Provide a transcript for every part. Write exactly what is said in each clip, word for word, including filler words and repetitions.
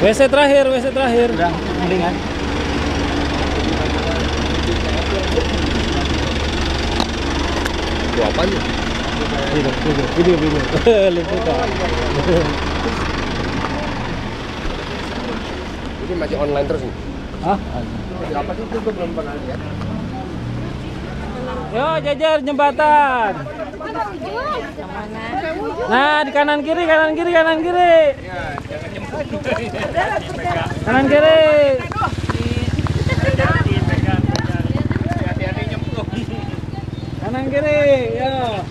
W C terakhir, W C terakhir. Udah, mendingan. Itu apa nih? Video, video, video, video. Liputan. Ini masih online terus nih. Hah? Apa sih itu? Gue belum pernah lihat. Yo, jajar jembatan. Nah, di kanan kiri, kanan kiri, kanan kiri. Kanan kiri. Kanan kiri, yo.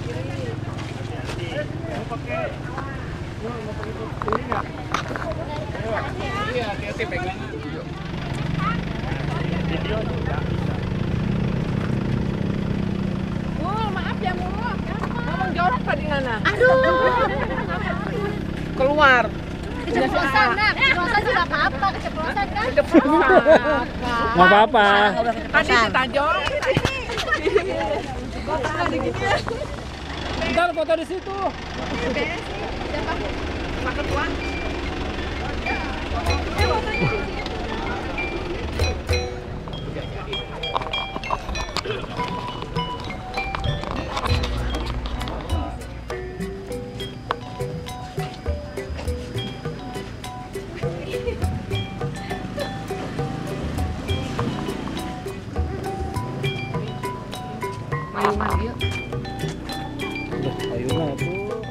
Oh, maaf ya, Mu. Ngomong jorok tadi Nana. Aduh. Keluar. Keceplosan, Nak. Keceplosan juga apa-apa, keceplosan kan? Nggak apa-apa. Tadi kita jorok. Bentar foto di situ. Makan tuan. Mayungan dia. Ayunan itu.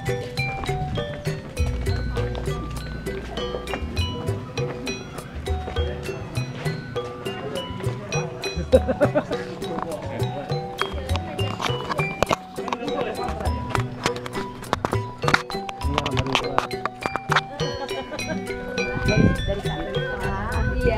Iya.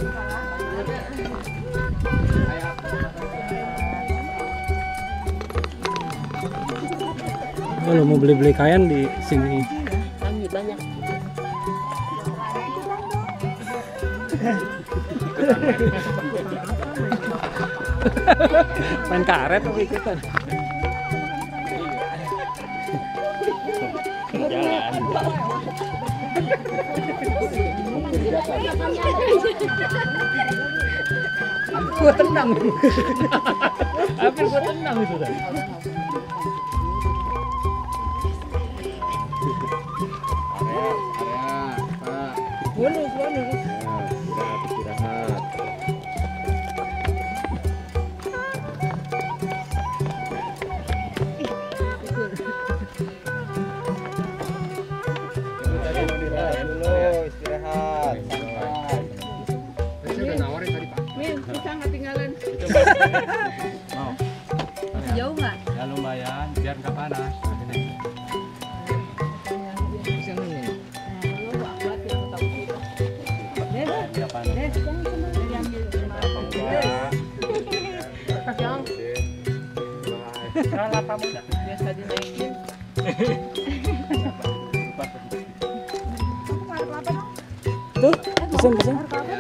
Kalau mau beli-beli kain di sini. Kami banyak. Main karet apa ikutan? Gua tendang. Hampir gua tendang itu tadi. Bonus, bonus. Istirahat, istirahat. Istirahat dulu, istirahat. Saya udah nawarin tadi, Pak. Min, bisa nggak tinggalin? Mau. Jauh nggak? Ya lumayan, biar nggak panas. Nggak panas. Kalau kamu biasa dinaikin. Tuh, pesan pesan.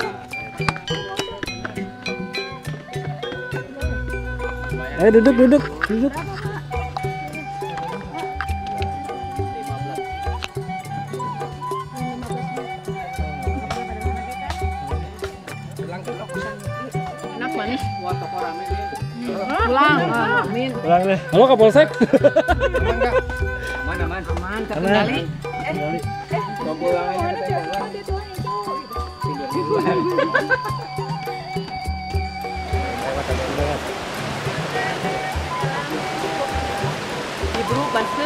Ayo duduk duduk duduk. Enak manis. Wah, toko rame dia. Pulang, ah, Min. Pulang deh. Halo Kapolsek. Aman, aman. Aman, terkendali. Mau pulang aja katanya. Ibu basuh.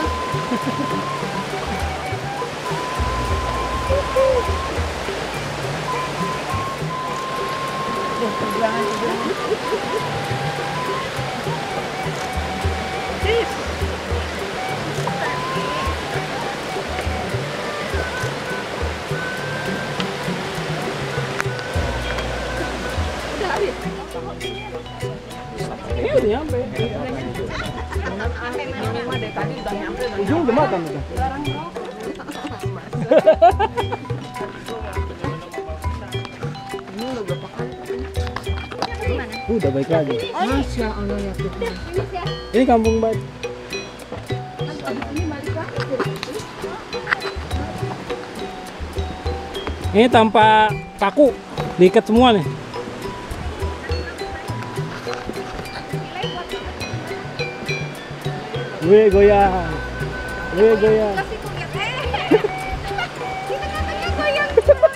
Duh, seberangan, seberangan. Sis. Udah habis. Ini udah nyampe. Jangan aneh ini mah dari tadi udah nyampe. udah Ujung nyampe. jembatan udah. Ini udah berapa kali? Udah baik lagi. Masya Allah ya Tuhan. Ini kampung baik. Ini tanpa paku, diikat semua nih. Wih goyang, wih goyang. Kasih kunyit. Eh. Kita katanya goyang.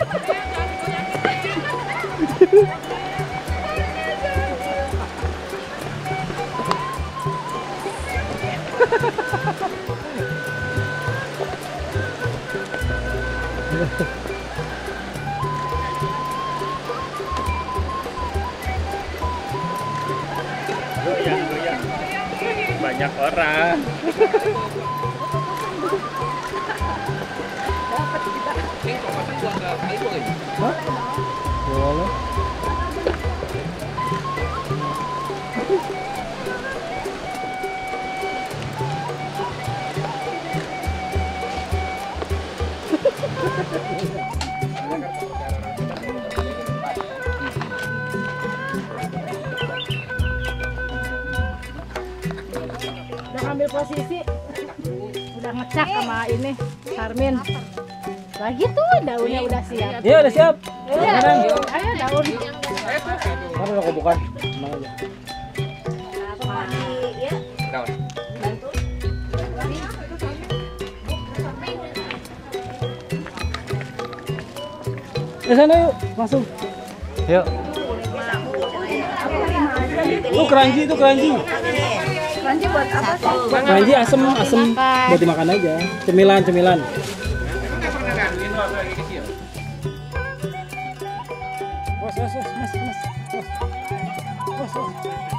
Goyang, goyang. Banyak orang. Boleh. Udah ngambil posisi. Udah ngecak sama ini Sarmin. Lagi tuh daunnya udah siap. Iya udah siap. Iya, ayo daun. Mana udah kebukan? Tenang aja. Ke sana yuk, langsung. Yuk. Itu keranji, itu keranji. Keranji buat apa sih? Keranji asem, asem buat dimakan aja. Cemilan, cemilan. Bos, bos, bos, mas, mas, bos. Bos, bos.